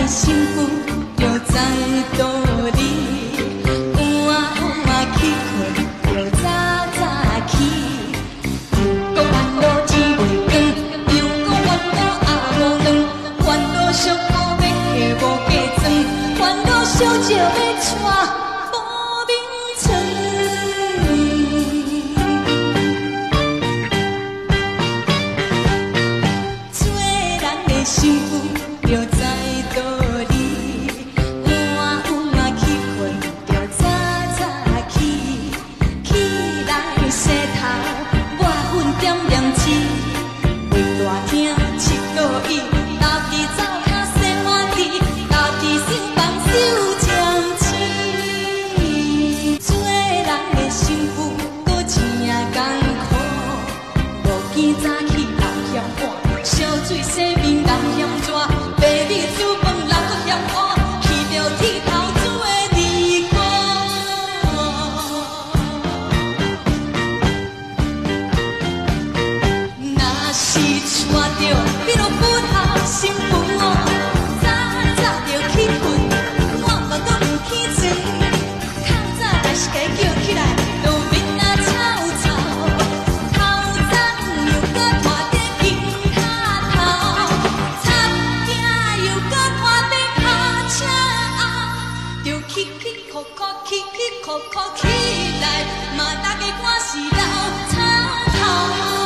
的幸福就在道理，晚晚去困就早早起。又讲烦恼天袂光，又讲烦恼暗无光，烦恼寂寞要下无加妆，烦恼烧酒要带无眠床。做人的幸福就在道理，晚晚去困就早早起，起来洗头抹粉点点醒，袂大听七个意，家己走脚洗碗地，家己想房收将钱。做人的幸福搁真艰苦，无见早起人嫌晚，烧水洗面人嫌热，白米煮饭人搁嫌寒，去着铁头做离歌。若是娶着迄落骨头新妇哦，早早着起困，晚晚搁毋起床，较早若是家叫起来，路边啊吵吵，头早又搁拖在肩胛头，插囝又搁拖在脚车后，着起起哭哭起起哭哭起来，嘛大家赶是老草头。